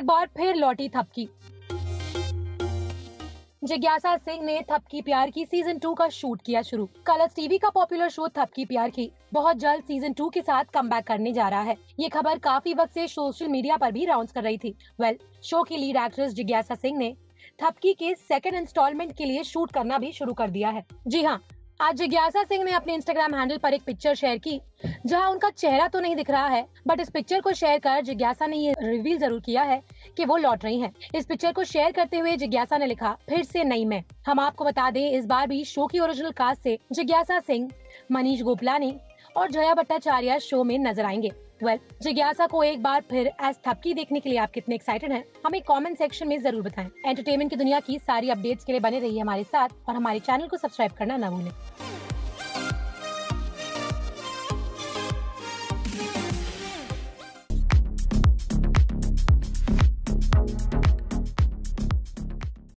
बार फिर लौटी थपकी। जिज्ञासा सिंह ने थपकी प्यार की सीजन 2 का शूट किया शुरू। कलर्स टीवी का पॉपुलर शो थपकी प्यार की बहुत जल्द सीजन 2 के साथ कमबैक करने जा रहा है। ये खबर काफी वक्त से सोशल मीडिया पर भी राउंड्स कर रही थी। शो की लीड एक्ट्रेस जिज्ञासा सिंह ने थपकी के सेकंड इंस्टॉलमेंट के लिए शूट करना भी शुरू कर दिया है। जी हाँ, आज जिज्ञासा सिंह ने अपने इंस्टाग्राम हैंडल पर एक पिक्चर शेयर की जहां उनका चेहरा तो नहीं दिख रहा है, बट इस पिक्चर को शेयर कर जिज्ञासा ने ये रिवील जरूर किया है कि वो लौट रही हैं। इस पिक्चर को शेयर करते हुए जिज्ञासा ने लिखा, फिर से नई मैं। हम आपको बता दें, इस बार भी शो की ओरिजिनल कास्ट से जिज्ञासा सिंह, मनीष गोपलानी और जया भट्टाचार्य शो में नजर आएंगे। जिज्ञासा को एक बार फिर एज थपकी देखने के लिए आप कितने एक्साइटेड हैं? हमें कमेंट सेक्शन में जरूर बताएं। एंटरटेनमेंट की दुनिया की सारी अपडेट्स के लिए बने रहिए हमारे साथ और हमारे चैनल को सब्सक्राइब करना न भूलें।